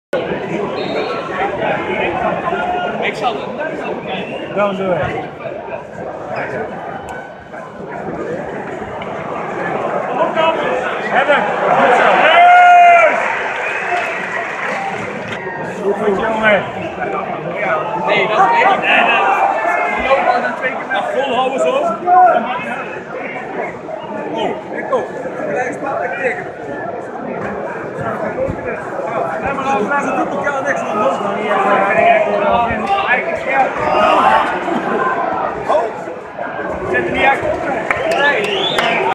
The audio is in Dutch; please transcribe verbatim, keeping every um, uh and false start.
Ik zal het net zo kijken. Don't do it. Hebben. Goed goed jongen. Nee, dat is niet. Nee, dat is lopen dan twee keer naar volhouden zo. Oh, ik ook. Gelijk staat ik tegen. Ja, maar dan laat het doet elkaar niks van los. Eigenlijk scherp. Oh, zit er niet echt op. Nee.